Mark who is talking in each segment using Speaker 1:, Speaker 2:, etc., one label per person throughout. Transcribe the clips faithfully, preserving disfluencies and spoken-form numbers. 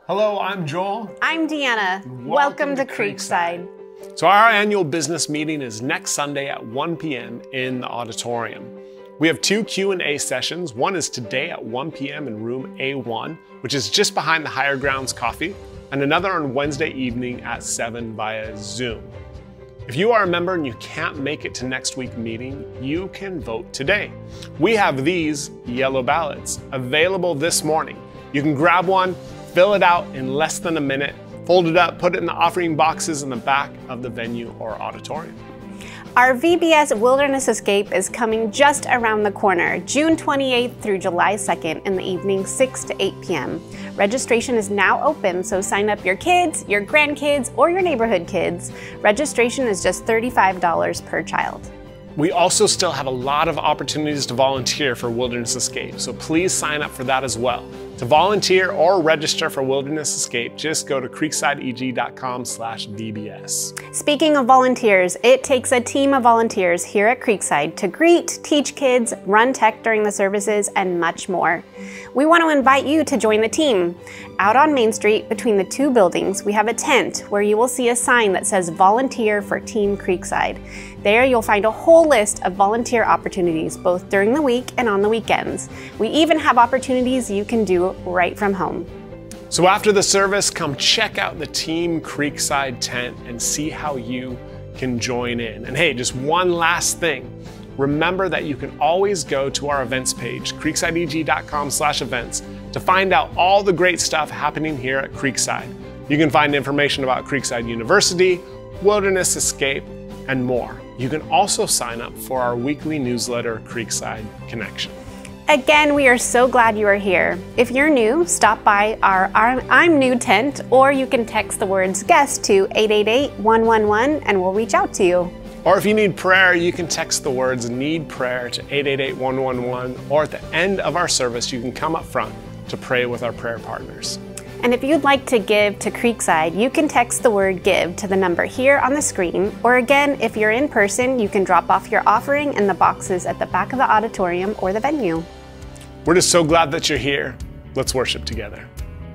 Speaker 1: Hello, I'm Joel.
Speaker 2: I'm Deanna. Welcome, Welcome to, to Creekside.
Speaker 1: Creekside. So our annual business meeting is next Sunday at one p m in the auditorium. We have two Q and A sessions. One is today at one p m in room A one, which is just behind the Higher Grounds Coffee, and another on Wednesday evening at seven via Zoom. If you are a member and you can't make it to next week's meeting, you can vote today. We have these yellow ballots available this morning. You can grab one, fill it out in less than a minute, fold it up, put it in the offering boxes in the back of the venue or auditorium.
Speaker 2: Our V B S Wilderness Escape is coming just around the corner, June twenty-eighth through July second in the evening, six to eight p m Registration is now open, so sign up your kids, your grandkids, or your neighborhood kids. Registration is just thirty-five dollars per child.
Speaker 1: We also still have a lot of opportunities to volunteer for Wilderness Escape, so please sign up for that as well. To volunteer or register for Wilderness Escape, just go to creekside e g dot com slash V B S.
Speaker 2: Speaking of volunteers, it takes a team of volunteers here at Creekside to greet, teach kids, run tech during the services, and much more. We want to invite you to join the team. Out on Main Street, between the two buildings, we have a tent where you will see a sign that says Volunteer for Team Creekside. There you'll find a whole list of volunteer opportunities, both during the week and on the weekends. We even have opportunities you can do right from home.
Speaker 1: So after the service, come check out the Team Creekside tent and see how you can join in. And hey, just one last thing. Remember that you can always go to our events page, creekside e g dot com slash events, to find out all the great stuff happening here at Creekside. You can find information about Creekside University, Wilderness Escape, and more. You can also sign up for our weekly newsletter, Creekside Connection.
Speaker 2: Again, we are so glad you are here. If you're new, stop by our, our I'm New tent, or you can text the words guest to eight eight eight, one one one and we'll reach out to you.
Speaker 1: Or if you need prayer, you can text the words need prayer to eight eight eight, one one one, or at the end of our service, you can come up front to pray with our prayer partners.
Speaker 2: And if you'd like to give to Creekside, you can text the word give to the number here on the screen, or again, if you're in person, you can drop off your offering in the boxes at the back of the auditorium or the venue.
Speaker 1: We're just so glad that you're here. Let's worship together.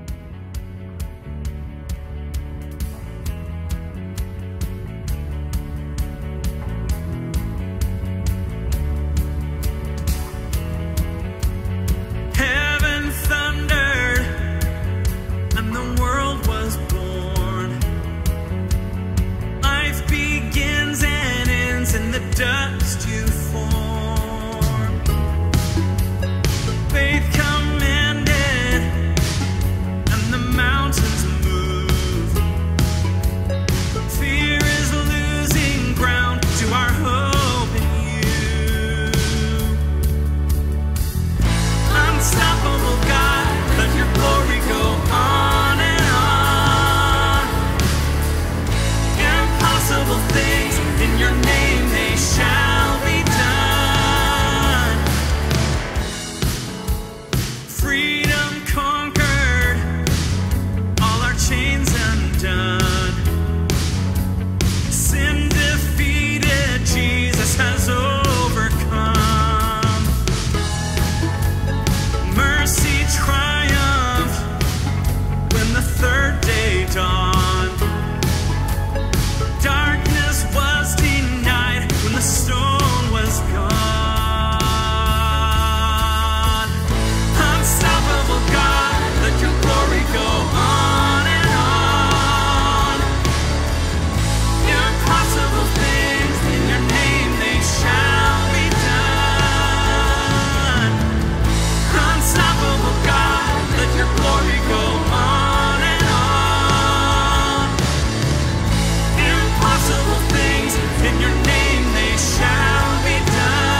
Speaker 3: Dust you form. Faith commanded, and the mountains move. Fear is losing ground to our hope in you. Unstoppable God, let your glory go on and on. Impossible things in your name shall be done. Freedom conquered, all our chains undone. Sin defeated, Jesus has overcome. Mercy triumphed when the third day dawned. Darkness was denied when the stone was gone. Unstoppable God, let your glory go on and on. Impossible things in your name, they shall be done. Unstoppable God, let your glory go on and on. Impossible things in your name, they shall be done.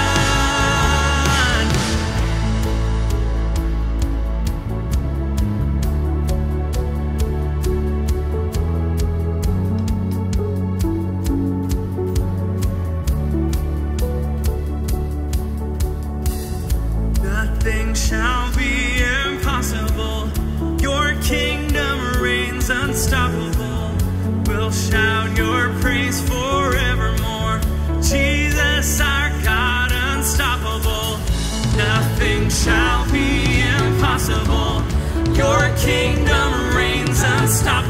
Speaker 3: Nothing shall be impossible. Your kingdom reigns unstoppable. We'll shout your praise forevermore. Jesus, our God, unstoppable. Nothing shall be impossible. Your kingdom reigns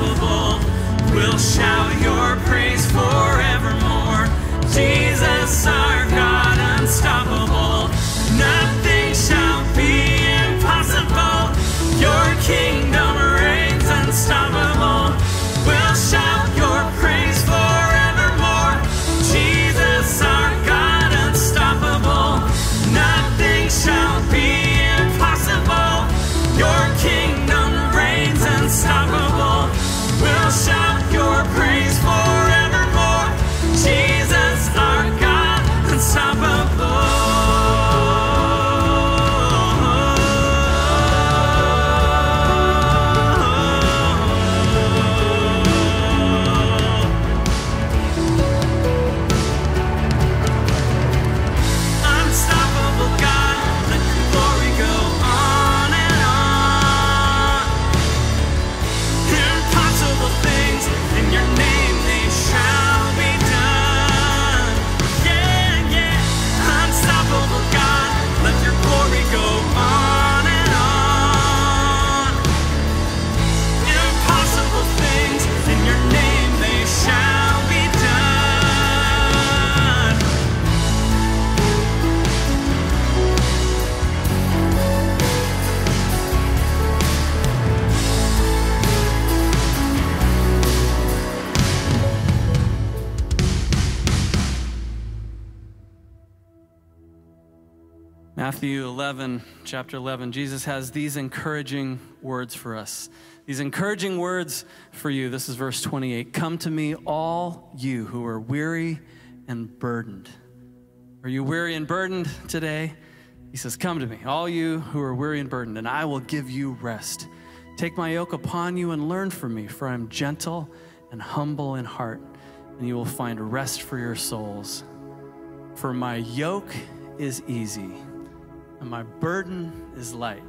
Speaker 3: unstoppable. We'll shout your praise forevermore. Jesus, our God, unstoppable. Nothing shall be impossible. Your kingdom reigns unstoppable. We'll shout your praise forevermore. Jesus, our God, unstoppable. Nothing shall be impossible. Your kingdom reigns unstoppable. We'll shout your praise forevermore. Jesus, our God, unstoppable. Matthew eleven, chapter eleven, Jesus has these encouraging words for us. These encouraging words for you. This is verse twenty-eight. Come to me, all you who are weary and burdened. Are you weary and burdened today? He says, come to me, all you who are weary and burdened, and I will give you rest. Take my yoke upon you and learn from me, for I am gentle and humble in heart, and you will find rest for your souls. For my yoke is easy, and my burden is light.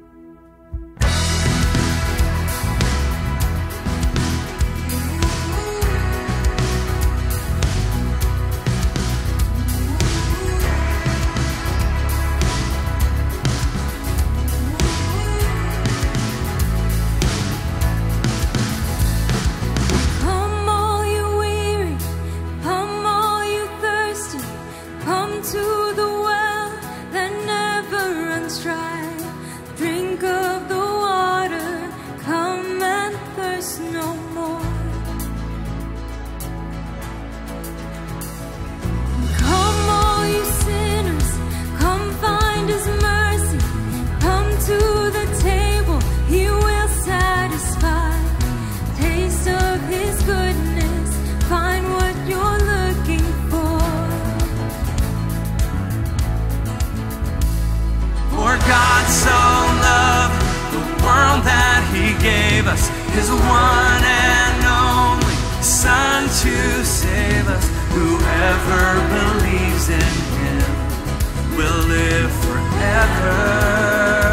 Speaker 3: His one and only Son to save us. Whoever believes in him will live forever.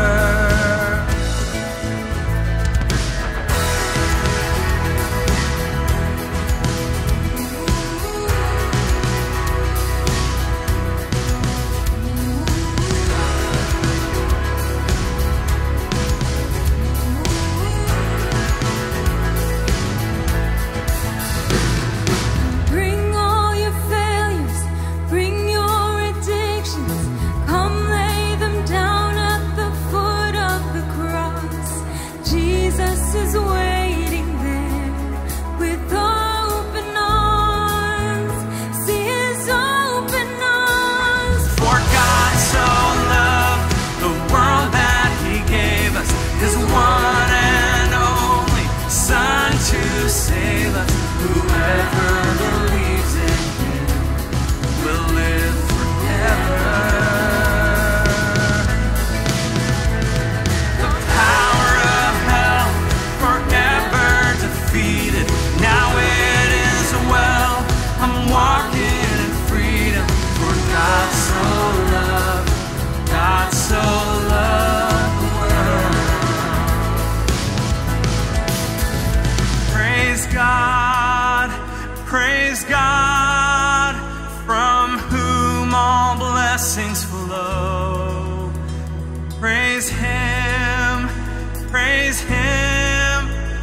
Speaker 3: Blessings flow. Praise him, praise him,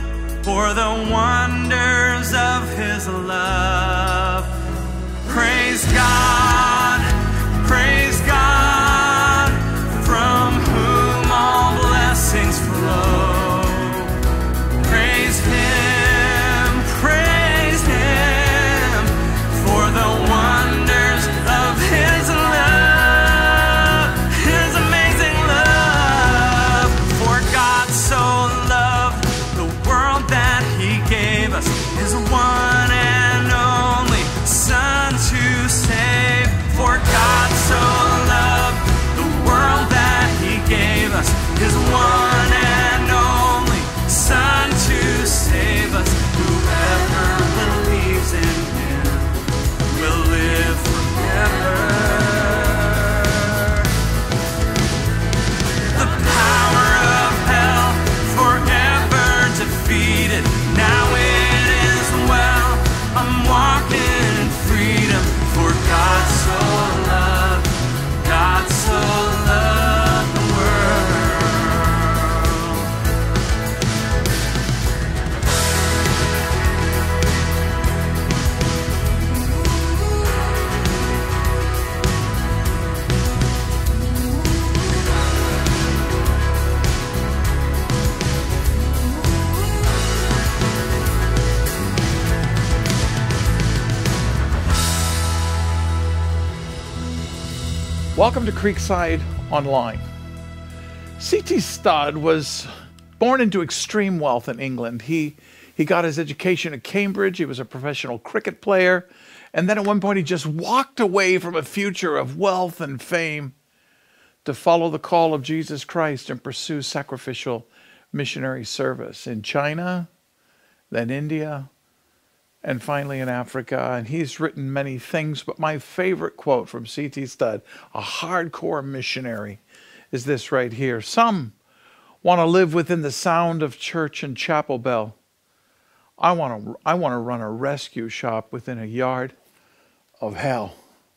Speaker 3: for the wonders of his love. Praise God, praise God, from whom all blessings flow. Praise him, praise him, for the wonders of his love, his amazing love. For God so loved the world that he gave us his one and only Son to save. For God so loved the world that he gave us his one and only Son to save us. Whoever believes in him will live forever. The power of hell forever defeated. Now it is well, I'm walking in freedom. For God so loved, God so loved the world.
Speaker 4: Welcome to Creekside Online. C T Studd was born into extreme wealth in England. He, he got his education at Cambridge. He was a professional cricket player. And then at one point he just walked away from a future of wealth and fame to follow the call of Jesus Christ and pursue sacrificial missionary service in China, then India, and finally in Africa. And he's written many things, but my favorite quote from C T Studd, a hardcore missionary, is this right here. Some want to live within the sound of church and chapel bell. I want to, I want to run a rescue shop within a yard of hell.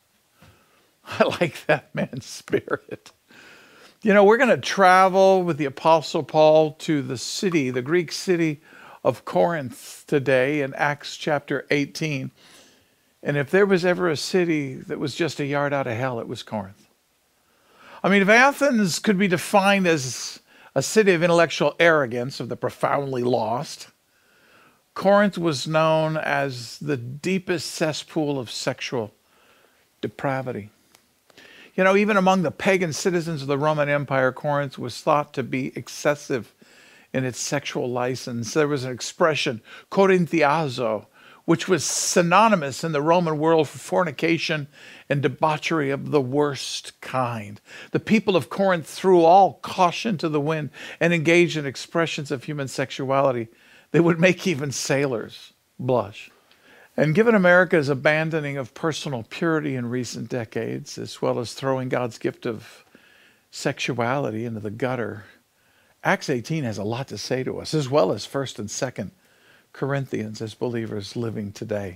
Speaker 4: I like that man's spirit. You know, we're going to travel with the Apostle Paul to the city, the Greek city of Corinth today in Acts chapter eighteen. And if there was ever a city that was just a yard out of hell, it was Corinth. I mean, if Athens could be defined as a city of intellectual arrogance, of the profoundly lost, Corinth was known as the deepest cesspool of sexual depravity. You know, even among the pagan citizens of the Roman Empire, Corinth was thought to be excessive in its sexual license. There was an expression, Corinthiazo, which was synonymous in the Roman world for fornication and debauchery of the worst kind. The people of Corinth threw all caution to the wind and engaged in expressions of human sexuality that would make even sailors blush. And given America's abandoning of personal purity in recent decades, as well as throwing God's gift of sexuality into the gutter, Acts eighteen has a lot to say to us, as well as First and Second Corinthians as believers living today.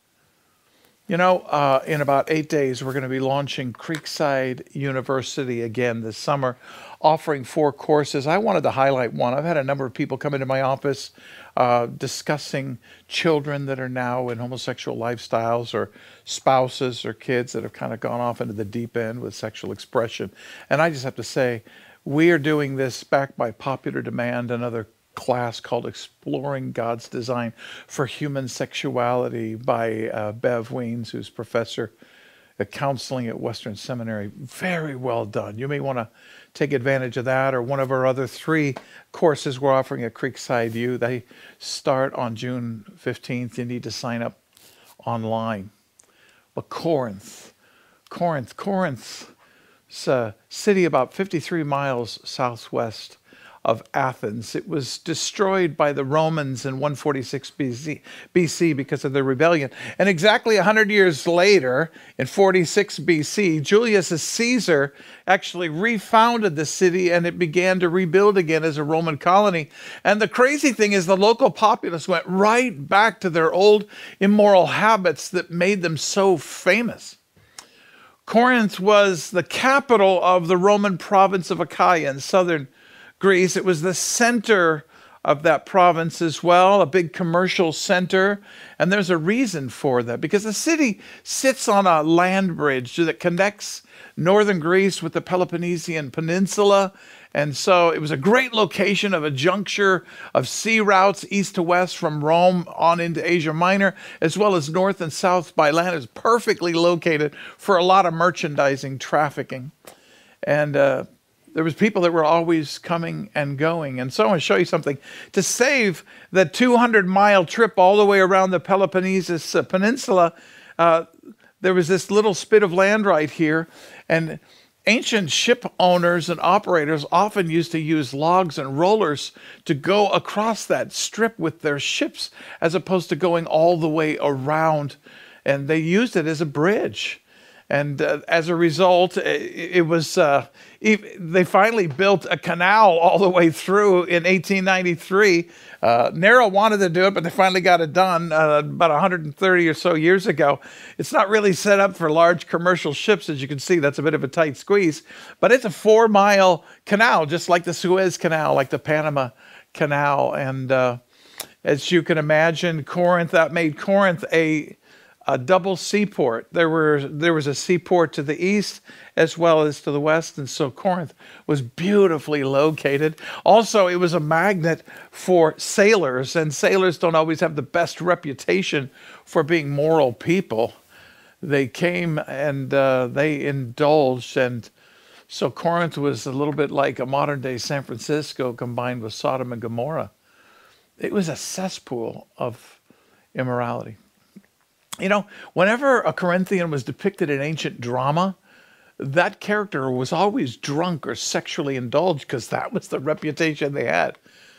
Speaker 4: You know, uh, in about eight days, we're going to be launching Creekside University again this summer, offering four courses. I wanted to highlight one. I've had a number of people come into my office uh, discussing children that are now in homosexual lifestyles, or spouses or kids that have kind of gone off into the deep end with sexual expression. And I just have to say, we are doing this backed by popular demand, another class called Exploring God's Design for Human Sexuality by uh, Bev Weens, who's professor of counseling at Western Seminary. Very well done. You may want to take advantage of that, or one of our other three courses we're offering at Creekside U. They start on June fifteenth. You need to sign up online. But Corinth, Corinth, Corinth, it's a city about fifty-three miles southwest of Athens. It was destroyed by the Romans in one forty-six B C because of their rebellion. And exactly one hundred years later, in forty-six B C, Julius Caesar actually refounded the city, and it began to rebuild again as a Roman colony. And the crazy thing is, the local populace went right back to their old immoral habits that made them so famous. Corinth was the capital of the Roman province of Achaia in southern Greece. It was the center of that province as well, a big commercial center. And there's a reason for that, because the city sits on a land bridge that connects northern Greece with the Peloponnesian Peninsula. And so it was a great location of a juncture of sea routes east to west from Rome on into Asia Minor, as well as north and south by land. It was perfectly located for a lot of merchandising trafficking. And uh, there was people that were always coming and going. And so I want to show you something. To save the two hundred mile trip all the way around the Peloponnesian uh, Peninsula, uh, there was this little spit of land right here. And ancient ship owners and operators often used to use logs and rollers to go across that strip with their ships, as opposed to going all the way around. And they used it as a bridge. And uh, as a result, it, it was, uh, they finally built a canal all the way through in eighteen ninety-three. Uh, Nero wanted to do it, but they finally got it done uh, about one hundred thirty or so years ago. It's not really set up for large commercial ships. As you can see, that's a bit of a tight squeeze. But it's a four mile canal, just like the Suez Canal, like the Panama Canal. And uh, as you can imagine, Corinth, that made Corinth a a double seaport. There were there was a seaport to the east as well as to the west, and so Corinth was beautifully located. Also, it was a magnet for sailors, and sailors don't always have the best reputation for being moral people. They came and uh, they indulged, and so Corinth was a little bit like a modern-day San Francisco combined with Sodom and Gomorrah. It was a cesspool of immorality. You know, whenever a Corinthian was depicted in ancient drama, that character was always drunk or sexually indulged, because that was the reputation they had.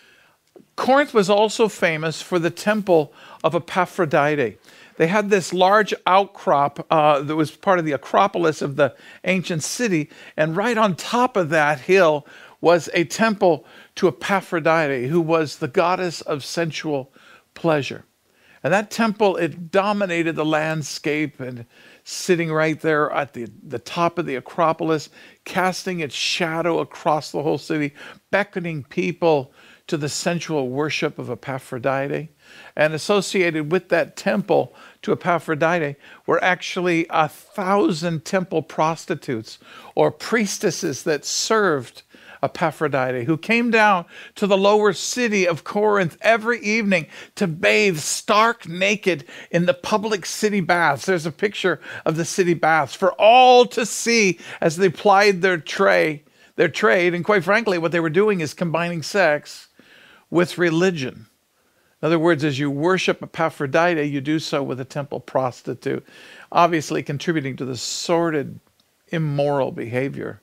Speaker 4: Corinth was also famous for the temple of Aphrodite. They had this large outcrop uh, that was part of the Acropolis of the ancient city, and right on top of that hill was a temple to Aphrodite, who was the goddess of sensual pleasure. And that temple, it dominated the landscape, and sitting right there at the, the top of the Acropolis, casting its shadow across the whole city, beckoning people to the sensual worship of Aphrodite. And associated with that temple to Aphrodite were actually a thousand temple prostitutes or priestesses that served Aphrodite, who came down to the lower city of Corinth every evening to bathe stark naked in the public city baths. There's a picture of the city baths for all to see as they plied their tray, their trade. And quite frankly, what they were doing is combining sex with religion. In other words, as you worship Aphrodite, you do so with a temple prostitute, obviously contributing to the sordid, immoral behavior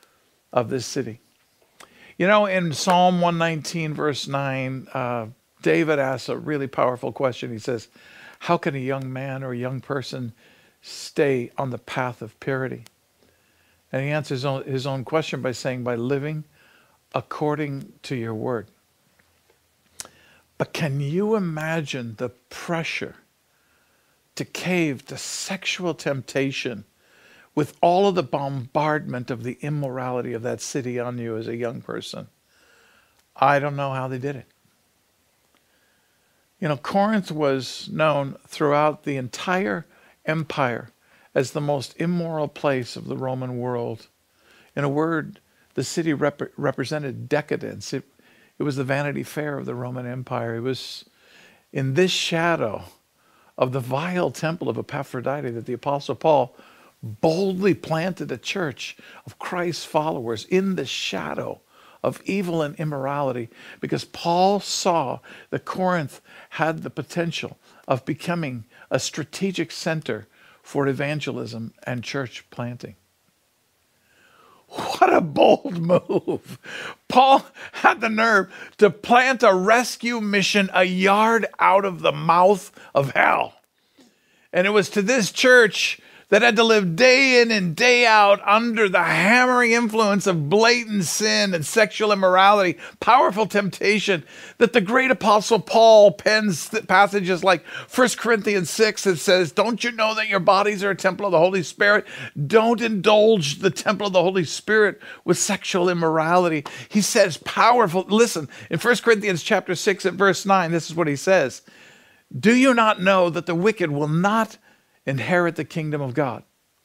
Speaker 4: of this city. You know, in Psalm one nineteen, verse nine, uh, David asks a really powerful question. He says, how can a young man or a young person stay on the path of purity? And he answers his own, his own question by saying, by living according to your word. But can you imagine the pressure to cave to sexual temptation with all of the bombardment of the immorality of that city on you as a young person? I don't know how they did it. You know, Corinth was known throughout the entire empire as the most immoral place of the Roman world. In a word, the city rep- represented decadence. It, it was the Vanity Fair of the Roman Empire. It was in this shadow of the vile temple of Aphrodite that the Apostle Paul boldly planted a church of Christ's followers in the shadow of evil and immorality, because Paul saw that Corinth had the potential of becoming a strategic center for evangelism and church planting. What a bold move. Paul had the nerve to plant a rescue mission a yard out of the mouth of hell. And it was to this church that had to live day in and day out under the hammering influence of blatant sin and sexual immorality, powerful temptation, that the great apostle Paul pens passages like First Corinthians six that says, don't you know that your bodies are a temple of the Holy Spirit? Don't indulge the temple of the Holy Spirit with sexual immorality. He says powerful, listen, in First Corinthians chapter six at verse nine, this is what he says. Do you not know that the wicked will not inherit the kingdom of God?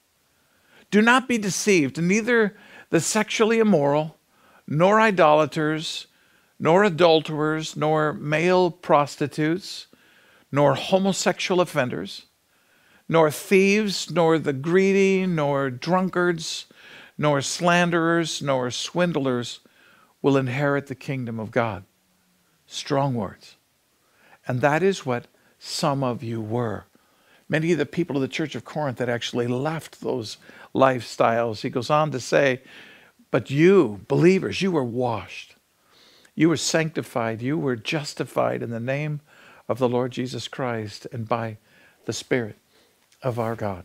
Speaker 4: Do not be deceived, neither the sexually immoral, nor idolaters, nor adulterers, nor male prostitutes, nor homosexual offenders, nor thieves, nor the greedy, nor drunkards, nor slanderers, nor swindlers will inherit the kingdom of God. Strong words. And that is what some of you were. Many of the people of the church of Corinth that actually left those lifestyles. He goes on to say, but you, believers, you were washed. You were sanctified. You were justified in the name of the Lord Jesus Christ and by the Spirit of our God.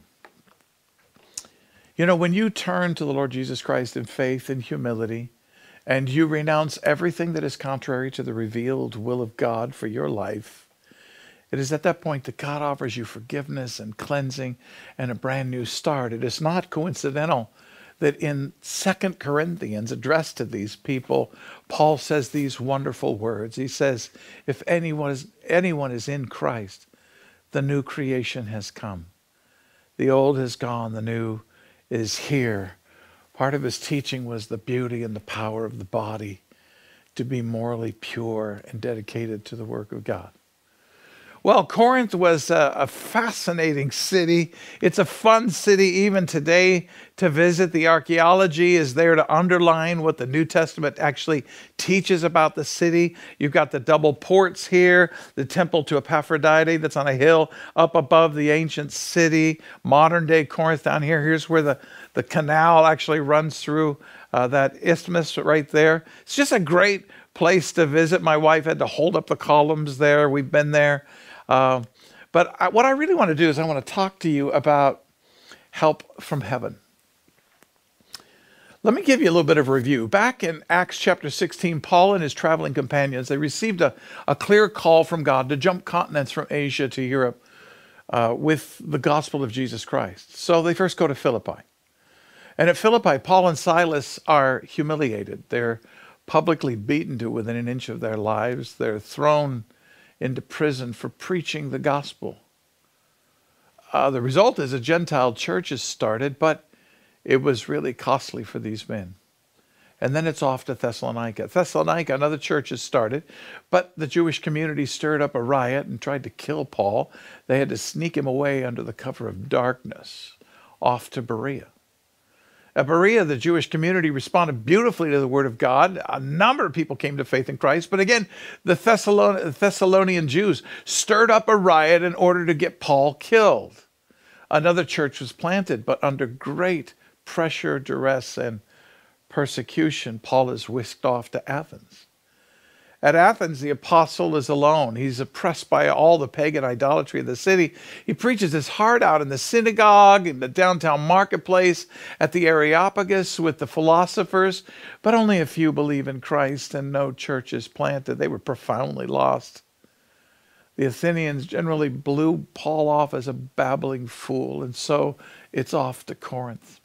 Speaker 4: You know, when you turn to the Lord Jesus Christ in faith and humility, and you renounce everything that is contrary to the revealed will of God for your life, it is at that point that God offers you forgiveness and cleansing and a brand new start. It is not coincidental that in Second Corinthians, addressed to these people, Paul says these wonderful words. He says, if anyone is, anyone is in Christ, the new creation has come. The old has gone, the new is here. Part of his teaching was the beauty and the power of the body to be morally pure and dedicated to the work of God. Well, Corinth was a, a fascinating city. It's a fun city even today to visit. The archaeology is there to underline what the New Testament actually teaches about the city. You've got the double ports here, the temple to Aphrodite that's on a hill up above the ancient city, modern day Corinth down here. Here's where the, the canal actually runs through uh, that isthmus right there. It's just a great place to visit. My wife had to hold up the columns there. We've been there. Uh, but I, what I really want to do is I want to talk to you about help from heaven. Let me give you a little bit of a review. Back in Acts chapter sixteen, Paul and his traveling companions, they received a, a clear call from God to jump continents from Asia to Europe uh, with the gospel of Jesus Christ. So they first go to Philippi. And at Philippi, Paul and Silas are humiliated. They're publicly beaten to within an inch of their lives. They're thrown into prison for preaching the gospel. Uh, the result is a Gentile church is started, but it was really costly for these men. And then it's off to Thessalonica. Thessalonica, another church is started, but the Jewish community stirred up a riot and tried to kill Paul. They had to sneak him away under the cover of darkness, off to Berea. At Berea, the Jewish community responded beautifully to the word of God. A number of people came to faith in Christ. But again, the Thessalon- Thessalonian Jews stirred up a riot in order to get Paul killed. Another church was planted, but under great pressure, duress, and persecution, Paul is whisked off to Athens. At Athens, the apostle is alone. He's oppressed by all the pagan idolatry of the city. He preaches his heart out in the synagogue, in the downtown marketplace, at the Areopagus with the philosophers, but only a few believe in Christ and no church is planted. They were profoundly lost. The Athenians generally blew Paul off as a babbling fool, and so it's off to Corinth.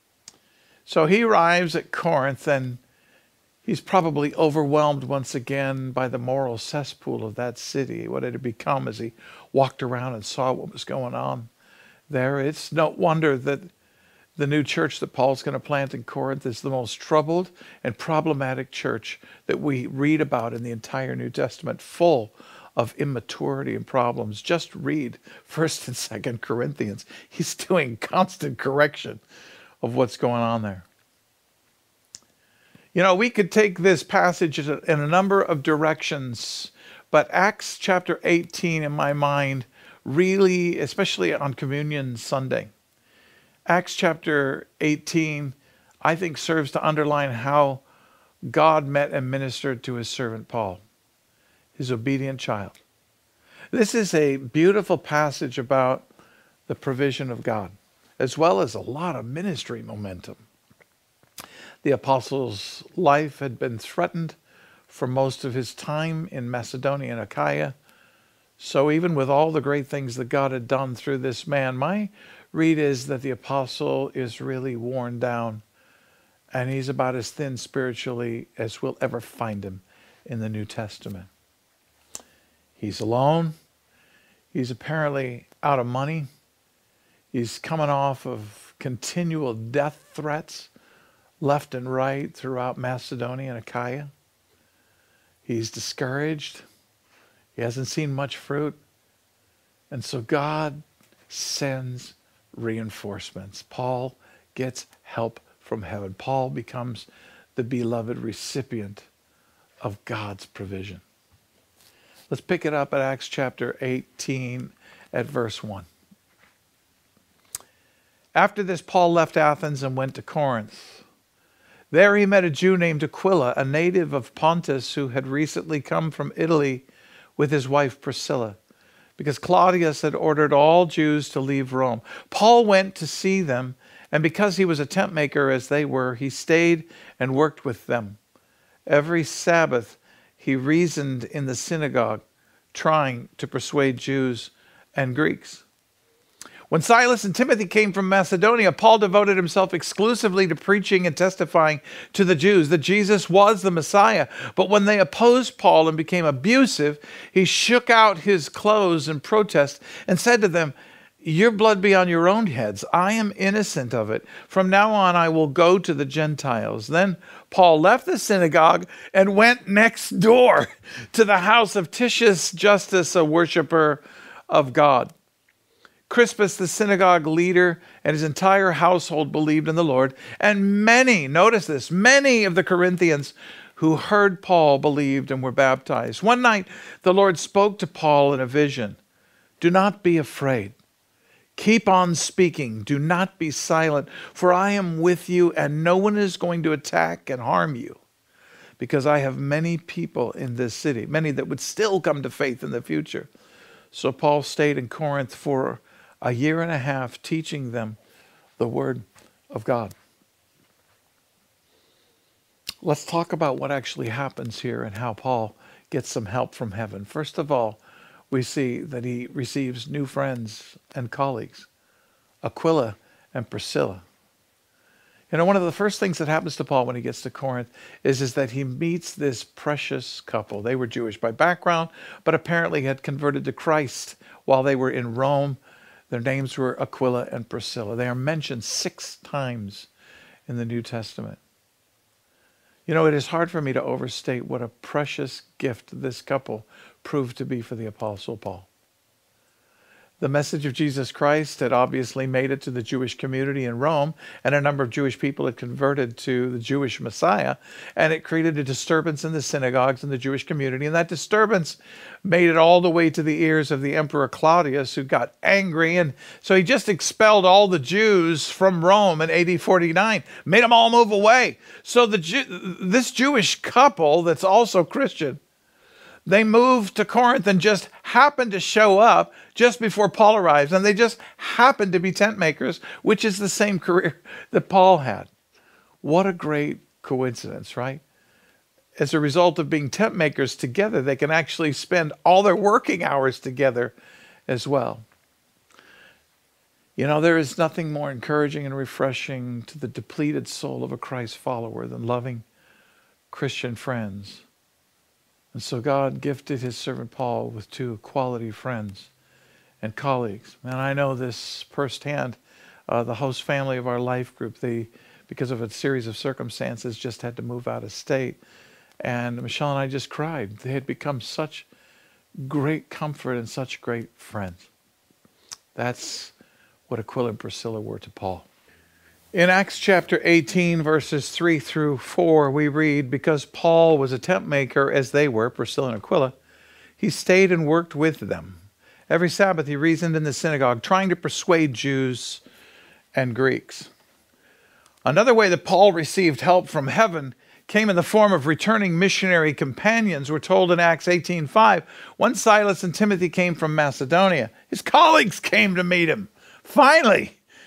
Speaker 4: So he arrives at Corinth, and he's probably overwhelmed once again by the moral cesspool of that city, what it had become as he walked around and saw what was going on there. It's no wonder that the new church that Paul's going to plant in Corinth is the most troubled and problematic church that we read about in the entire New Testament, full of immaturity and problems. Just read First and Second Corinthians. He's doing constant correction of what's going on there. You know, we could take this passage in a number of directions, but Acts chapter eighteen, in my mind, really, especially on Communion Sunday, Acts chapter eighteen, I think, serves to underline how God met and ministered to his servant Paul, his obedient child. This is a beautiful passage about the provision of God. as well as a lot of ministry momentum. The apostle's life had been threatened for most of his time in Macedonia and Achaia. So even with all the great things that God had done through this man, my read is that the apostle is really worn down, and he's about as thin spiritually as we'll ever find him in the New Testament. He's alone. He's apparently out of money. He's coming off of continual death threats left and right throughout Macedonia and Achaia. He's discouraged. He hasn't seen much fruit. And so God sends reinforcements. Paul gets help from heaven. Paul becomes the beloved recipient of God's provision. Let's pick it up at Acts chapter eighteen at verse one. After this, Paul left Athens and went to Corinth. There he met a Jew named Aquila, a native of Pontus, who had recently come from Italy with his wife Priscilla, because Claudius had ordered all Jews to leave Rome. Paul went to see them, and because he was a tent maker as they were, he stayed and worked with them. Every Sabbath he reasoned in the synagogue, trying to persuade Jews and Greeks. When Silas and Timothy came from Macedonia, Paul devoted himself exclusively to preaching and testifying to the Jews that Jesus was the Messiah. But when they opposed Paul and became abusive, he shook out his clothes in protest and said to them, "Your blood be on your own heads. I am innocent of it. From now on, I will go to the Gentiles." Then Paul left the synagogue and went next door to the house of Titius Justus, a worshiper of God. Crispus, the synagogue leader, and his entire household believed in the Lord. And many, notice this, many of the Corinthians who heard Paul believed and were baptized. One night, the Lord spoke to Paul in a vision. "Do not be afraid. Keep on speaking. Do not be silent, for I am with you, and no one is going to attack and harm you, because I have many people in this city, many that would still come to faith in the future." So Paul stayed in Corinth for a year and a half, teaching them the word of God. Let's talk about what actually happens here and how Paul gets some help from heaven. First of all, we see that he receives new friends and colleagues, Aquila and Priscilla. You know, one of the first things that happens to Paul when he gets to Corinth is, is that he meets this precious couple. They were Jewish by background, but apparently had converted to Christ while they were in Rome. Their names were Aquila and Priscilla. They are mentioned six times in the New Testament. You know, it is hard for me to overstate what a precious gift this couple proved to be for the Apostle Paul. The message of Jesus Christ had obviously made it to the Jewish community in Rome, and a number of Jewish people had converted to the Jewish Messiah, and it created a disturbance in the synagogues and the Jewish community, and that disturbance made it all the way to the ears of the Emperor Claudius, who got angry, and so he just expelled all the Jews from Rome in A D forty-nine, made them all move away. So the Jew, this Jewish couple that's also Christian, they moved to Corinth and just happened to show up just before Paul arrives. And they just happened to be tent makers, which is the same career that Paul had. What a great coincidence, right? As a result of being tent makers together, they can actually spend all their working hours together as well. You know, there is nothing more encouraging and refreshing to the depleted soul of a Christ follower than loving Christian friends. And so God gifted his servant Paul with two quality friends and colleagues. And I know this firsthand. Uh, the host family of our life group, they, because of a series of circumstances, just had to move out of state. And Michelle and I just cried. They had become such great comfort and such great friends. That's what Aquila and Priscilla were to Paul. In Acts chapter eighteen, verses three through four, we read, "Because Paul was a tent maker as they were," Priscilla and Aquila, "he stayed and worked with them. Every Sabbath he reasoned in the synagogue, trying to persuade Jews and Greeks." Another way that Paul received help from heaven came in the form of returning missionary companions. We're told in Acts eighteen five, when Silas and Timothy came from Macedonia, his colleagues came to meet him. Finally,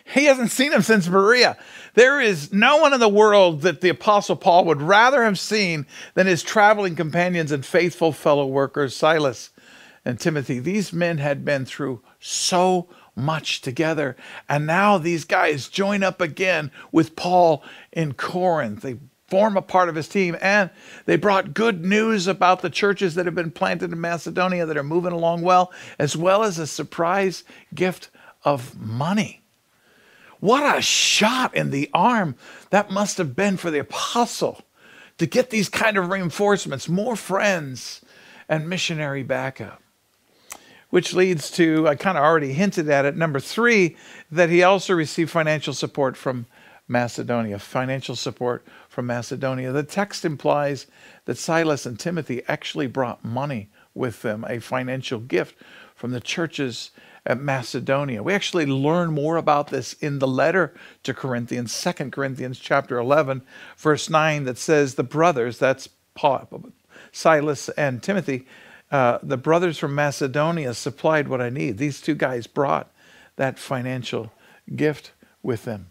Speaker 4: He hasn't seen him since Berea. There is no one in the world that the Apostle Paul would rather have seen than his traveling companions and faithful fellow workers, Silas and Timothy. These men had been through so much together, and now these guys join up again with Paul in Corinth. They form a part of his team, and they brought good news about the churches that have been planted in Macedonia that are moving along well, as well as a surprise gift of money. What a shot in the arm that must have been for the apostle to get these kind of reinforcements, more friends, and missionary backup. Which leads to, I kind of already hinted at it, number three, that he also received financial support from Macedonia. Financial support from Macedonia. The text implies that Silas and Timothy actually brought money with them, a financial gift from the churches at Macedonia. We actually learn more about this in the letter to Corinthians, Second Corinthians chapter eleven, verse nine, that says the brothers, that's Paul, Silas and Timothy, Uh, the brothers from Macedonia supplied what I need. These two guys brought that financial gift with them.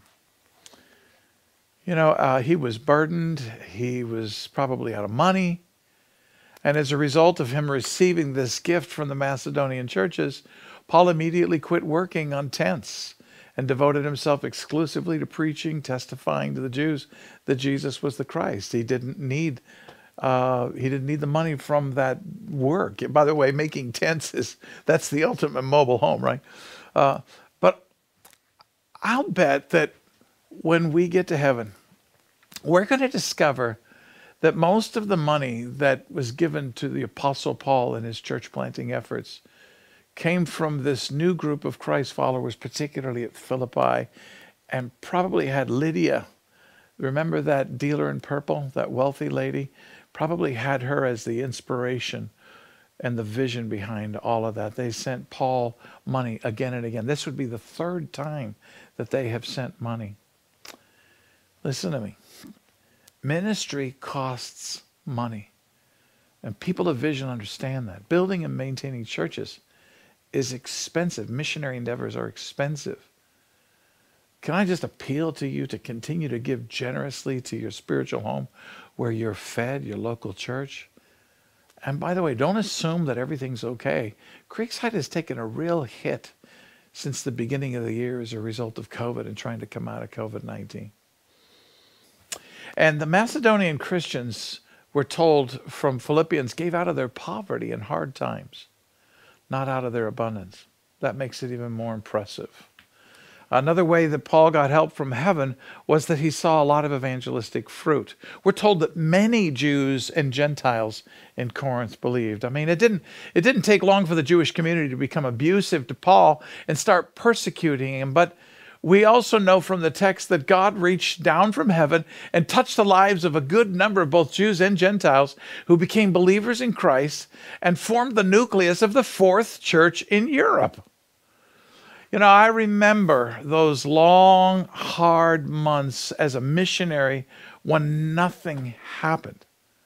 Speaker 4: You know, uh, he was burdened. He was probably out of money. And as a result of him receiving this gift from the Macedonian churches, Paul immediately quit working on tents and devoted himself exclusively to preaching, testifying to the Jews that Jesus was the Christ. He didn't need Uh, he didn't need the money from that work. By the way, making tents is, that's the ultimate mobile home, right? Uh, but I'll bet that when we get to heaven, we're going to discover that most of the money that was given to the Apostle Paul in his church planting efforts came from this new group of Christ followers, particularly at Philippi, and probably had Lydia. Remember that dealer in purple, that wealthy lady? Probably had her as the inspiration and the vision behind all of that. They sent Paul money again and again. This would be the third time that they have sent money. Listen to me. Ministry costs money. And people of vision understand that. Building and maintaining churches is expensive. Missionary endeavors are expensive. Can I just appeal to you to continue to give generously to your spiritual home where you're fed, your local church? And by the way, don't assume that everything's okay. Creekside has taken a real hit since the beginning of the year as a result of COVID and trying to come out of COVID nineteen. And the Macedonian Christians, we're told from Philippians, gave out of their poverty and hard times, not out of their abundance. That makes it even more impressive. Another way that Paul got help from heaven was that he saw a lot of evangelistic fruit. We're told that many Jews and Gentiles in Corinth believed. I mean, it didn't, it didn't take long for the Jewish community to become abusive to Paul and start persecuting him. But we also know from the text that God reached down from heaven and touched the lives of a good number of both Jews and Gentiles who became believers in Christ and formed the nucleus of the fourth church in Europe. You know, I remember those long, hard months as a missionary when nothing happened.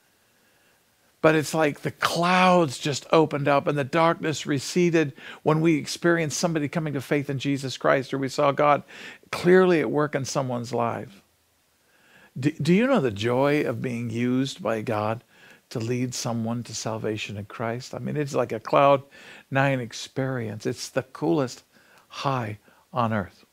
Speaker 4: But it's like the clouds just opened up and the darkness receded when we experienced somebody coming to faith in Jesus Christ, or we saw God clearly at work in someone's life. Do, do you know the joy of being used by God to lead someone to salvation in Christ? I mean, it's like a cloud nine experience. It's the coolest high on earth.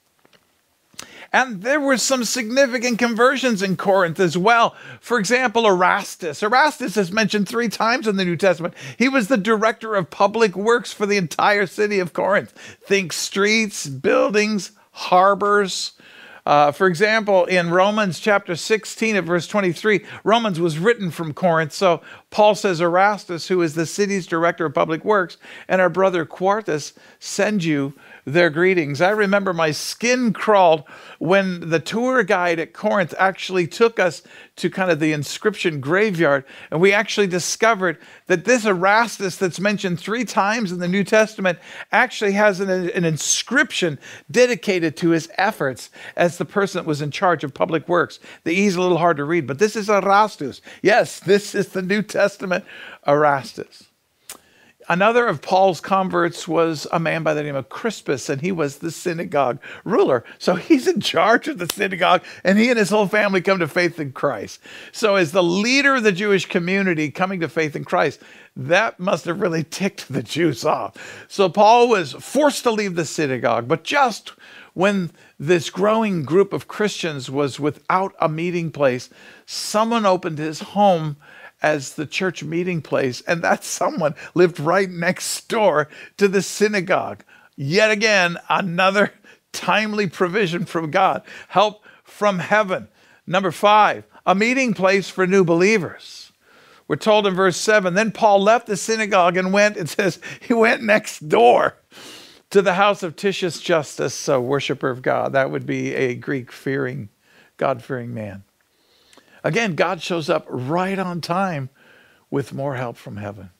Speaker 4: And there were some significant conversions in Corinth as well. For example, Erastus. Erastus is mentioned three times in the New Testament. He was the director of public works for the entire city of Corinth. Think streets, buildings, harbors. Uh, for example, in Romans chapter sixteen at verse twenty-three, Romans was written from Corinth. So Paul says, Erastus, who is the city's director of public works, and our brother Quartus send you their greetings. I remember my skin crawled when the tour guide at Corinth actually took us to kind of the inscription graveyard, and we actually discovered that this Erastus that's mentioned three times in the New Testament actually has an, an inscription dedicated to his efforts as the person that was in charge of public works. The E's a little hard to read, but this is Erastus. Yes, this is the New Testament Erastus. Another of Paul's converts was a man by the name of Crispus, and he was the synagogue ruler. So he's in charge of the synagogue, and he and his whole family come to faith in Christ. So as the leader of the Jewish community coming to faith in Christ, that must have really ticked the Jews off. So Paul was forced to leave the synagogue, but just when this growing group of Christians was without a meeting place, someone opened his home as the church meeting place, and that someone lived right next door to the synagogue. Yet again, another timely provision from God, help from heaven. Number five, a meeting place for new believers. We're told in verse seven, then Paul left the synagogue and went, it says, he went next door to the house of Titius Justus, a worshiper of God. That would be a Greek-fearing, God-fearing man. Again, God shows up right on time with more help from heaven.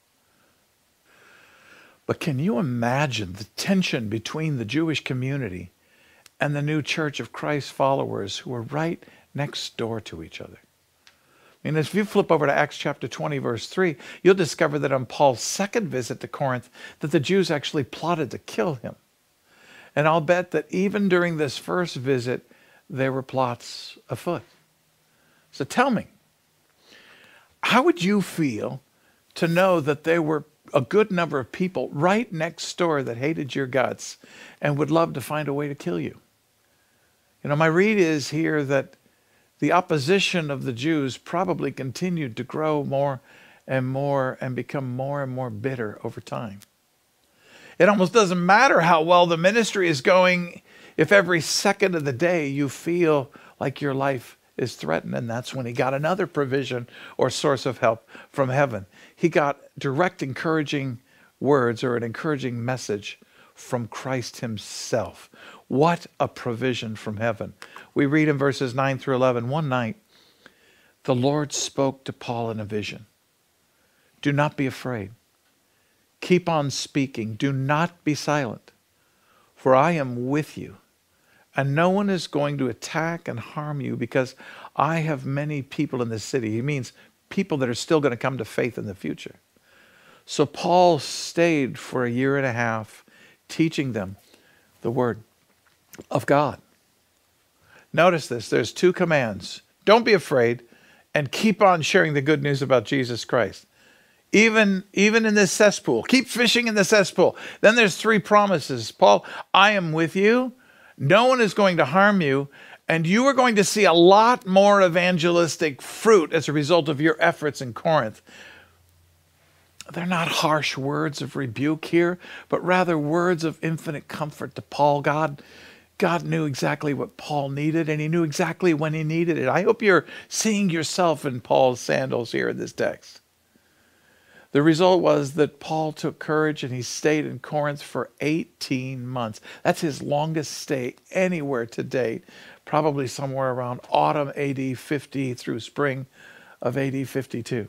Speaker 4: But can you imagine the tension between the Jewish community and the new church of Christ followers who are right next door to each other? I mean, if you flip over to Acts chapter twenty, verse three, you'll discover that on Paul's second visit to Corinth, that the Jews actually plotted to kill him. And I'll bet that even during this first visit, there were plots afoot. So tell me, how would you feel to know that there were a good number of people right next door that hated your guts and would love to find a way to kill you? You know, my read is here that the opposition of the Jews probably continued to grow more and more and become more and more bitter over time. It almost doesn't matter how well the ministry is going if every second of the day you feel like your life is threatened. And that's when he got another provision or source of help from heaven. He got direct encouraging words or an encouraging message from Christ himself. What a provision from heaven. We read in verses nine through eleven, one night, the Lord spoke to Paul in a vision. Do not be afraid. Keep on speaking. Do not be silent, for I am with you. And no one is going to attack and harm you because I have many people in this city. He means people that are still going to come to faith in the future. So Paul stayed for a year and a half teaching them the word of God. Notice this, there's two commands. Don't be afraid and keep on sharing the good news about Jesus Christ. Even, even in this cesspool, keep fishing in the cesspool. Then there's three promises. Paul, I am with you. No one is going to harm you, and you are going to see a lot more evangelistic fruit as a result of your efforts in Corinth. They're not harsh words of rebuke here, but rather words of infinite comfort to Paul. God, God knew exactly what Paul needed, and he knew exactly when he needed it. I hope you're seeing yourself in Paul's sandals here in this text. The result was that Paul took courage and he stayed in Corinth for eighteen months. That's his longest stay anywhere to date, probably somewhere around autumn A D fifty through spring of A D fifty-two.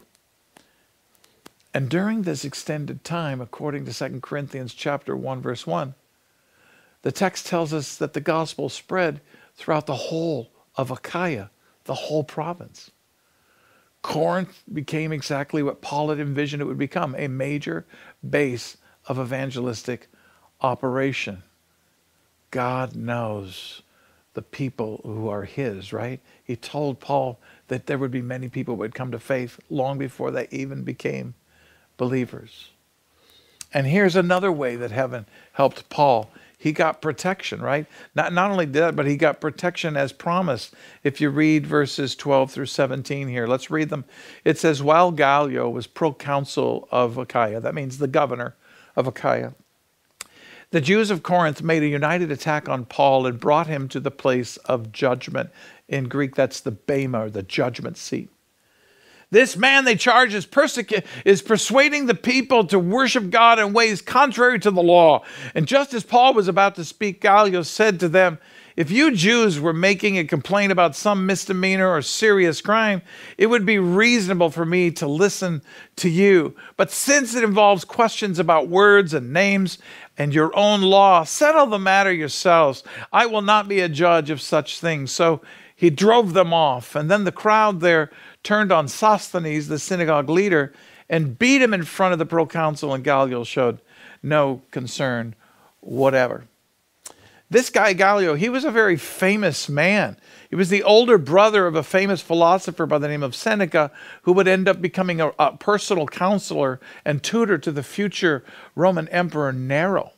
Speaker 4: And during this extended time, according to Second Corinthians chapter one, verse one, the text tells us that the gospel spread throughout the whole of Achaia, the whole province. Corinth became exactly what Paul had envisioned it would become, a major base of evangelistic operation. God knows the people who are his, right? He told Paul that there would be many people who would come to faith long before they even became believers. And here's another way that heaven helped Paul. He got protection, right? Not, not only did that, but he got protection as promised. If you read verses twelve through seventeen here, let's read them. It says, while Gallio was proconsul of Achaia, that means the governor of Achaia, the Jews of Corinth made a united attack on Paul and brought him to the place of judgment. In Greek, that's the bema, or the judgment seat. This man, they charge, is, persecu- is persuading the people to worship God in ways contrary to the law. And just as Paul was about to speak, Gallio said to them, if you Jews were making a complaint about some misdemeanor or serious crime, it would be reasonable for me to listen to you. But since it involves questions about words and names and your own law, settle the matter yourselves. I will not be a judge of such things. So he drove them off. And then the crowd there turned on Sosthenes, the synagogue leader, and beat him in front of the proconsul, and Gallio showed no concern whatever. This guy Gallio, he was a very famous man. He was the older brother of a famous philosopher by the name of Seneca, who would end up becoming a, a personal counselor and tutor to the future Roman Emperor Nero.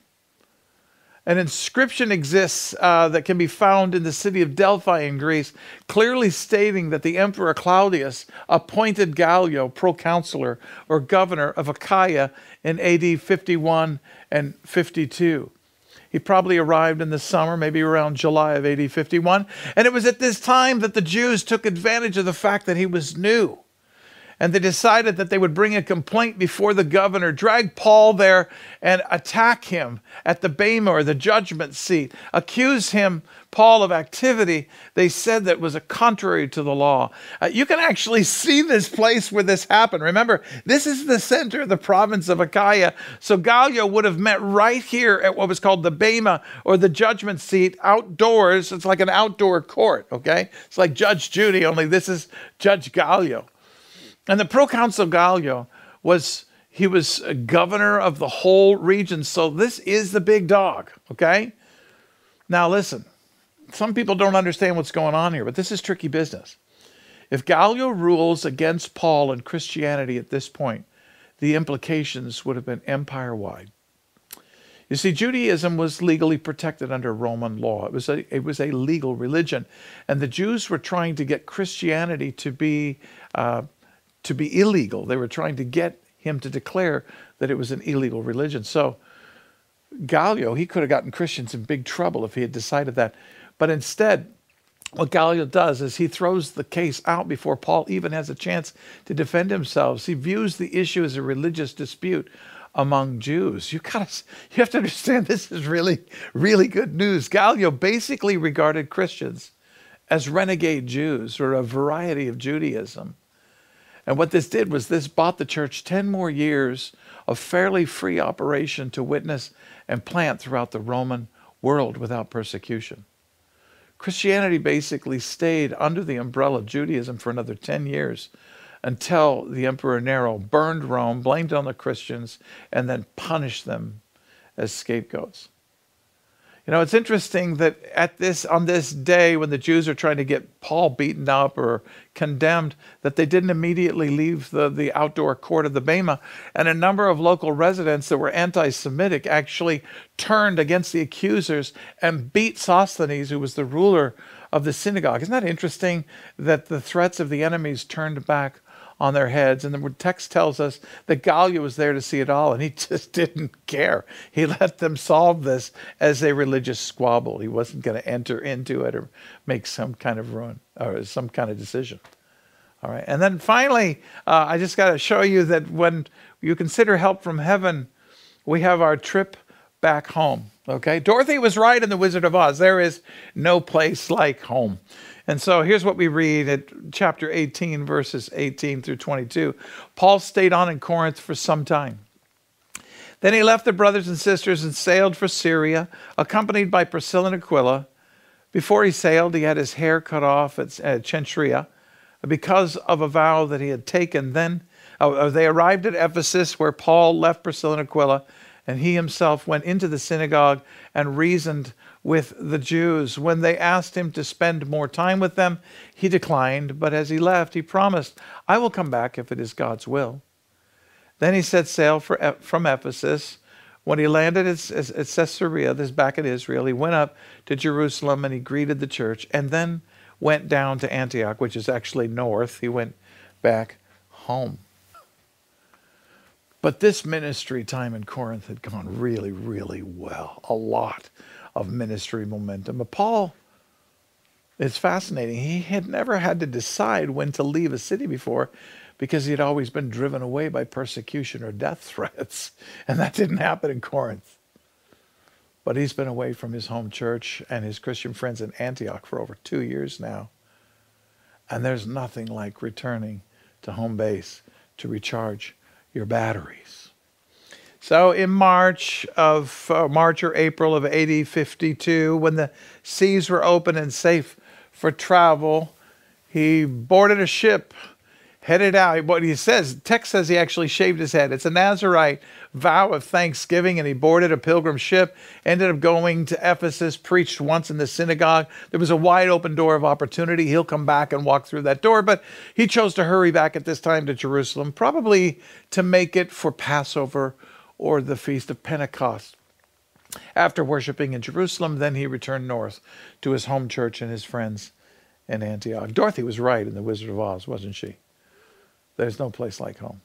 Speaker 4: An inscription exists uh, that can be found in the city of Delphi in Greece, clearly stating that the Emperor Claudius appointed Gallio proconsular or governor of Achaia in A D fifty-one and fifty-two. He probably arrived in the summer, maybe around July of A D fifty-one. And it was at this time that the Jews took advantage of the fact that he was new. And they decided that they would bring a complaint before the governor, drag Paul there and attack him at the Bema, or the judgment seat, accuse him, Paul, of activity they said that was a contrary to the law. Uh, you can actually see this place where this happened. Remember, this is the center of the province of Achaia. So Gallio would have met right here at what was called the Bema, or the judgment seat, outdoors. It's like an outdoor court, okay? It's like Judge Judy, only this is Judge Gallio. And the proconsul Gallio was, he was a governor of the whole region. So this is the big dog, okay? Now listen, some people don't understand what's going on here, but this is tricky business. If Gallio rules against Paul and Christianity at this point, the implications would have been empire-wide. You see, Judaism was legally protected under Roman law. It was a, it was a legal religion. And the Jews were trying to get Christianity to be uh, to be illegal. They were trying to get him to declare that it was an illegal religion. So Gallio, he could have gotten Christians in big trouble if he had decided that. But instead, what Gallio does is he throws the case out before Paul even has a chance to defend himself. He views the issue as a religious dispute among Jews. You gotta, you have to understand, this is really, really good news. Gallio basically regarded Christians as renegade Jews, or a variety of Judaism. And what this did was this bought the church ten more years of fairly free operation to witness and plant throughout the Roman world without persecution. Christianity basically stayed under the umbrella of Judaism for another ten years until the Emperor Nero burned Rome, blamed it on the Christians, and then punished them as scapegoats. You know, it's interesting that at this, on this day when the Jews are trying to get Paul beaten up or condemned, that they didn't immediately leave the, the outdoor court of the Bema. And a number of local residents that were anti-Semitic actually turned against the accusers and beat Sosthenes, who was the ruler of the synagogue. Isn't that interesting that the threats of the enemies turned back on their heads? And the text tells us that Gallio was there to see it all, and he just didn't care. He let them solve this as a religious squabble. He wasn't going to enter into it or make some kind of ruin or some kind of decision. All right. And then finally, uh, I just got to show you that when you consider help from heaven, we have our trip back home. Okay. Dorothy was right in The Wizard of Oz. There is no place like home. And so here's what we read at chapter eighteen, verses eighteen through twenty-two. Paul stayed on in Corinth for some time. Then he left the brothers and sisters and sailed for Syria, accompanied by Priscilla and Aquila. Before he sailed, he had his hair cut off at Cenchrea because of a vow that he had taken. Then uh, they arrived at Ephesus, where Paul left Priscilla and Aquila, and he himself went into the synagogue and reasoned with the Jews. When they asked him to spend more time with them, he declined, but as he left, he promised, "I will come back if it is God's will." Then he set sail for, from Ephesus. When he landed at, at Caesarea, this back in Israel, he went up to Jerusalem and he greeted the church, and then went down to Antioch, which is actually north. He went back home. But this ministry time in Corinth had gone really, really well. A lot of ministry momentum. But Paul, it's fascinating. He had never had to decide when to leave a city before, because he had always been driven away by persecution or death threats. And that didn't happen in Corinth. But he's been away from his home church and his Christian friends in Antioch for over two years now. And there's nothing like returning to home base to recharge your batteries. So in March of uh, March or April of A D fifty-two, when the seas were open and safe for travel, he boarded a ship headed out. What he says, text says he actually shaved his head. It's a Nazirite vow of thanksgiving, and he boarded a pilgrim ship, ended up going to Ephesus, preached once in the synagogue. There was a wide open door of opportunity. He'll come back and walk through that door, but he chose to hurry back at this time to Jerusalem, probably to make it for Passover or the Feast of Pentecost. After worshiping in Jerusalem, then he returned north to his home church and his friends in Antioch. Dorothy was right in The Wizard of Oz, wasn't she? There's no place like home.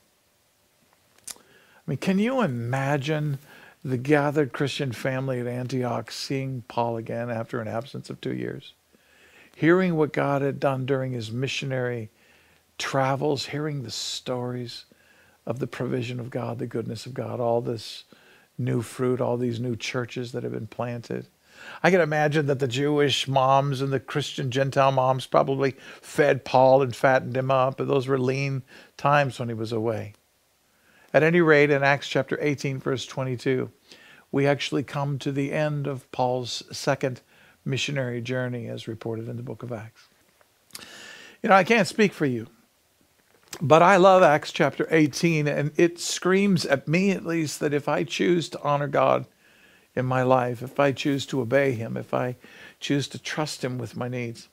Speaker 4: I mean, can you imagine the gathered Christian family at Antioch seeing Paul again after an absence of two years? Hearing what God had done during his missionary travels, hearing the stories of the provision of God, the goodness of God, all this new fruit, all these new churches that have been planted. I can imagine that the Jewish moms and the Christian Gentile moms probably fed Paul and fattened him up, but those were lean times when he was away. At any rate, in Acts chapter eighteen, verse twenty-two, we actually come to the end of Paul's second missionary journey as reported in the book of Acts. You know, I can't speak for you, but I love Acts chapter eighteen, and it screams at me at least that if I choose to honor God in my life, if I choose to obey him, if I choose to trust him with my needs,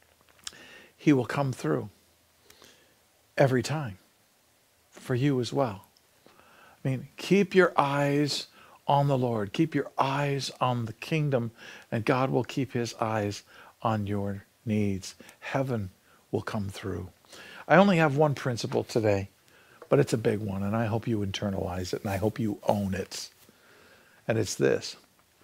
Speaker 4: he will come through every time for you as well. I mean, keep your eyes on the Lord. Keep your eyes on the kingdom, and God will keep his eyes on your needs. Heaven will come through. I only have one principle today, but it's a big one, and I hope you internalize it, and I hope you own it. And it's this.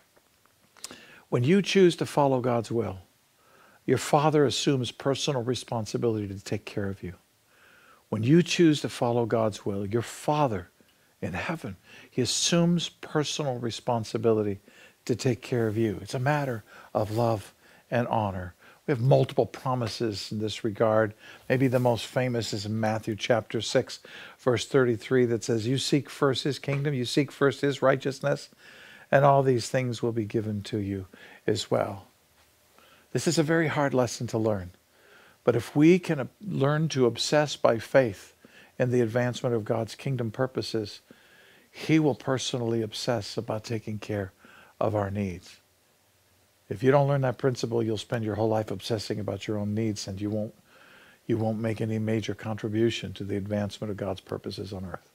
Speaker 4: When you choose to follow God's will, your Father assumes personal responsibility to take care of you. When you choose to follow God's will, your Father in heaven, he assumes personal responsibility to take care of you. It's a matter of love and honor. We have multiple promises in this regard. Maybe the most famous is in Matthew chapter six, verse thirty-three, that says, you seek first his kingdom, you seek first his righteousness, and all these things will be given to you as well. This is a very hard lesson to learn. But if we can learn to obsess by faith in the advancement of God's kingdom purposes, he will personally obsess about taking care of our needs. If you don't learn that principle, you'll spend your whole life obsessing about your own needs, and you won't, you won't make any major contribution to the advancement of God's purposes on earth.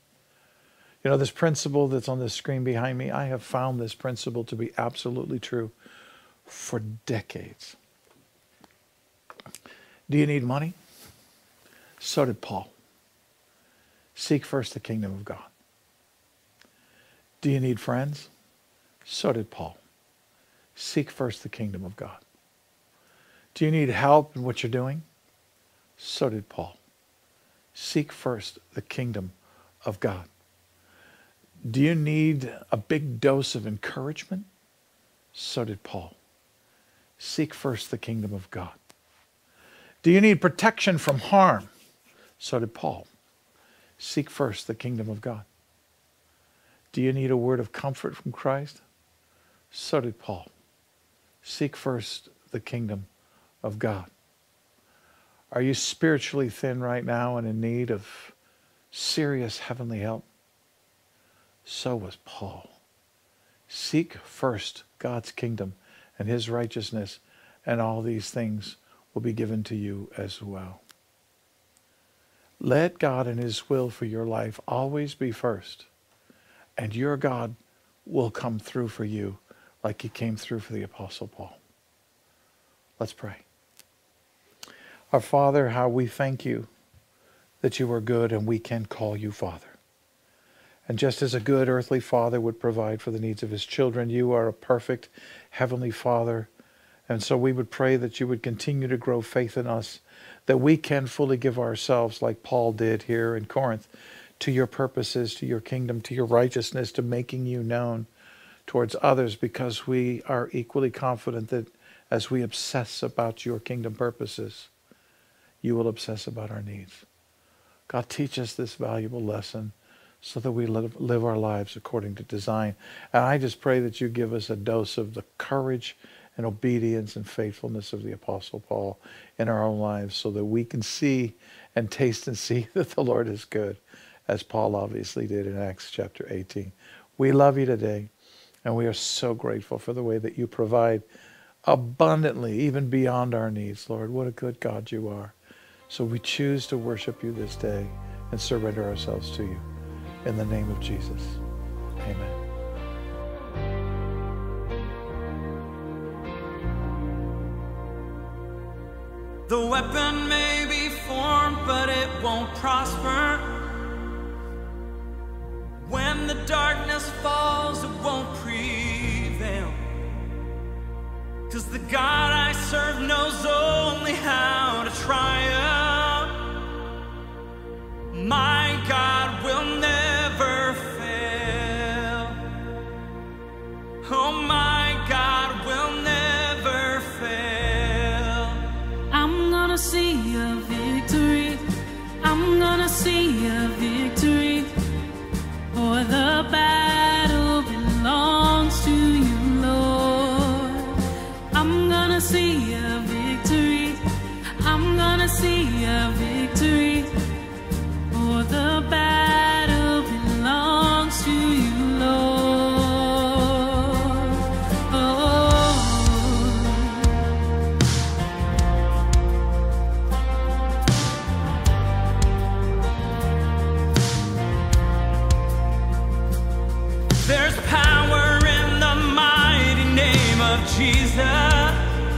Speaker 4: You know, this principle that's on the screen behind me, I have found this principle to be absolutely true for decades. Do you need money? So did Paul. Seek first the kingdom of God. Do you need friends? So did Paul. Seek first the kingdom of God. Do you need help in what you're doing? So did Paul. Seek first the kingdom of God. Do you need a big dose of encouragement? So did Paul. Seek first the kingdom of God. Do you need protection from harm? So did Paul. Seek first the kingdom of God. Do you need a word of comfort from Christ? So did Paul. Seek first the kingdom of God. Are you spiritually thin right now and in need of serious heavenly help? So was Paul. Seek first God's kingdom and his righteousness, and all these things will be given to you as well. Let God and his will for your life always be first, and your God will come through for you like he came through for the Apostle Paul. Let's pray. Our Father, how we thank you that you are good and we can call you Father. And just as a good earthly father would provide for the needs of his children, you are a perfect heavenly Father. And so we would pray that you would continue to grow faith in us, that we can fully give ourselves, like Paul did here in Corinth, to your purposes, to your kingdom, to your righteousness, to making you known towards others, because we are equally confident that as we obsess about your kingdom purposes, you will obsess about our needs. God, teach us this valuable lesson so that we live, live our lives according to design. And I just pray that you give us a dose of the courage and obedience and faithfulness of the Apostle Paul in our own lives, so that we can see and taste and see that the Lord is good, as Paul obviously did in Acts chapter eighteen. We love you today, and we are so grateful for the way that you provide abundantly, even beyond our needs, Lord. What a good God you are. So we choose to worship you this day and surrender ourselves to you. In the name of Jesus, amen.
Speaker 5: The weapon may be formed, but it won't prosper. When the darkness falls, it won't prevail. 'Cause the God I serve knows only how to triumph. My God will never fail. Oh, my God will never fail.
Speaker 6: I'm gonna see a victory. I'm gonna see a victory. For the battle belongs to you, Lord. I'm gonna see a victory. I'm gonna see a victory. For the battle belongs to you, Lord. Oh.
Speaker 5: There's power in the mighty name of Jesus.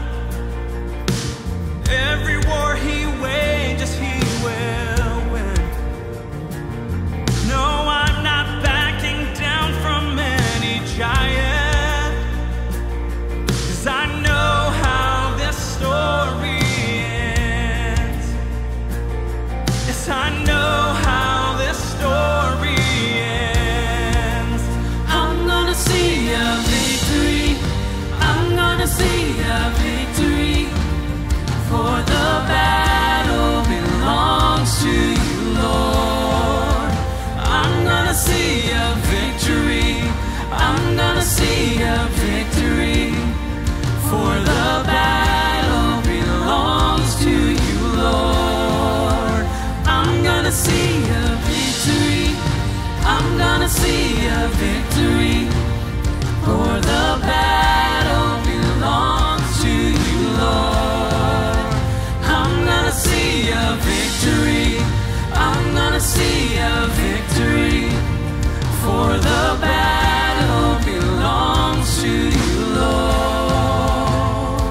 Speaker 5: Every war he wages, he will win. No, I'm not backing down from any giant. 'Cause I know how this story ends. Yes, I know how this story ends.
Speaker 6: I'm gonna see a victory. I'm gonna see a victory. For the battle belongs to you, Lord. I'm gonna see a victory. I'm gonna see a victory. For the battle belongs to you, Lord. I'm gonna see a victory. I'm gonna see a victory. For the battle belongs to you, Lord. I'm gonna see a victory. I'm gonna see a victory. For the battle belongs to you, Lord.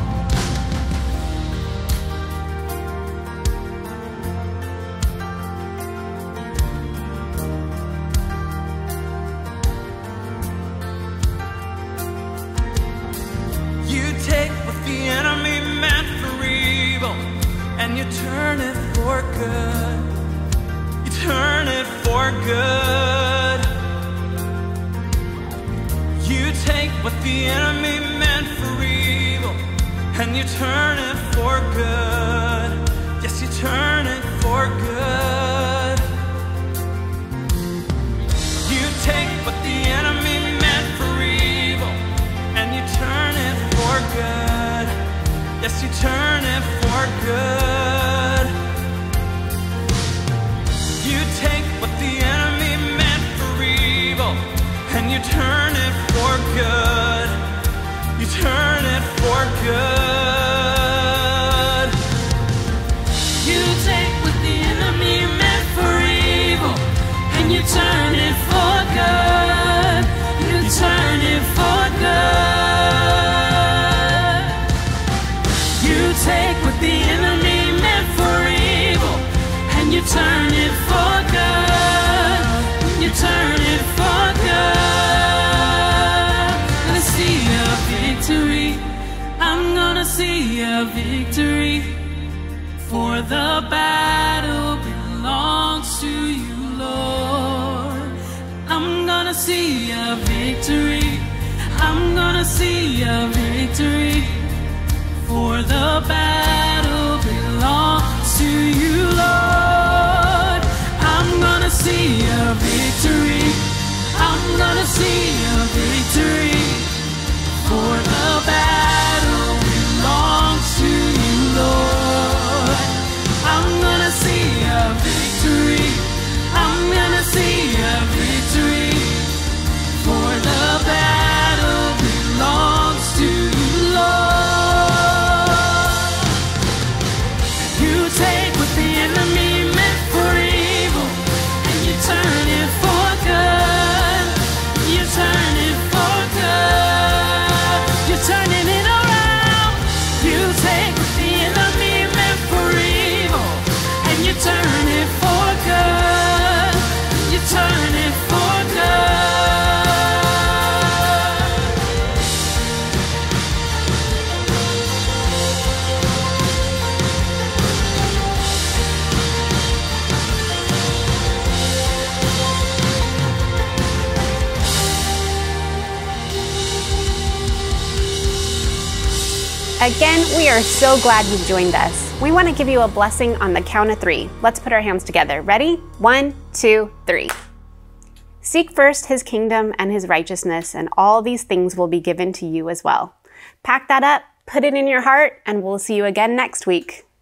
Speaker 5: You take what the enemy meant for evil and you turn it for good. You turn it for good. You take what the enemy meant for evil and you turn it for good. Yes, you turn it for good. You take what the enemy meant for evil and you turn it for good. Yes, you turn it for good. You take what the enemy meant for evil and you turn it for good. You turn it for good.
Speaker 6: You take what the enemy meant for evil and you turn it for good. You turn it for good. You take what the enemy meant for evil and you turn it for good. You turn it for good. I'm gonna see a victory. I'm gonna see a victory. For the battle belongs to you, Lord. I'm gonna see a victory. I'm gonna see a victory. For the battle belongs to you, Lord. I'm gonna see a victory. I'm gonna see a victory. For the battle belongs to you, Lord. I'm gonna see
Speaker 2: Again, we are so glad you've joined us. We want to give you a blessing on the count of three. Let's put our hands together. Ready? One, two, three. Seek first his kingdom and his righteousness, and all these things will be given to you as well. Pack that up, put it in your heart, and we'll see you again next week.